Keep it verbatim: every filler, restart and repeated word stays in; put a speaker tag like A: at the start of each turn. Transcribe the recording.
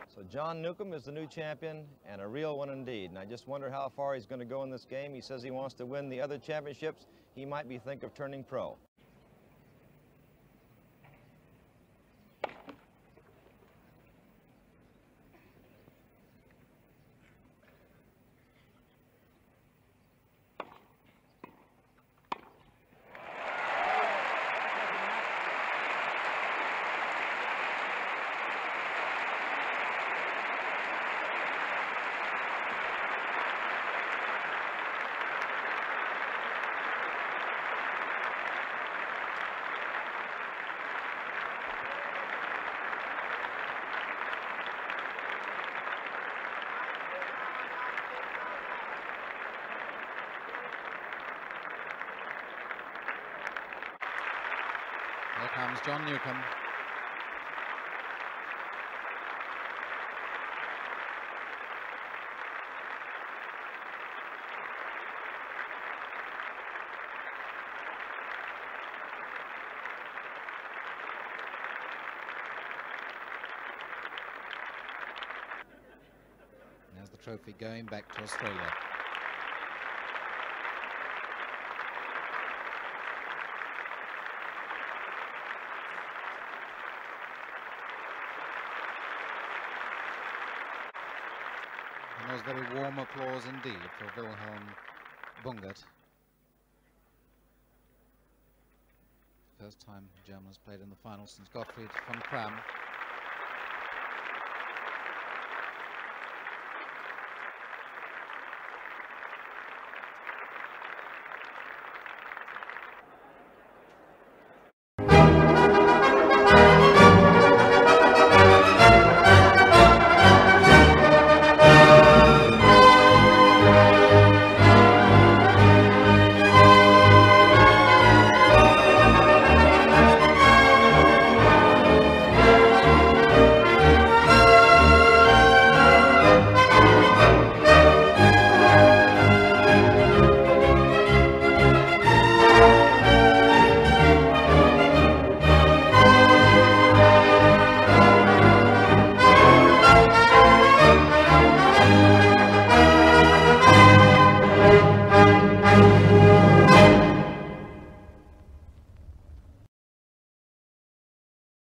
A: So John Newcomb is the new champion, and a real one indeed. And I just wonder how far he's going to go in this game. He says he wants to win the other championships. He might be think of turning pro.
B: Here comes John Newcomb. There's the trophy going back to Australia. And there was very warm applause indeed for Wilhelm Bungert. First time Germans played in the final since Gottfried von Cram.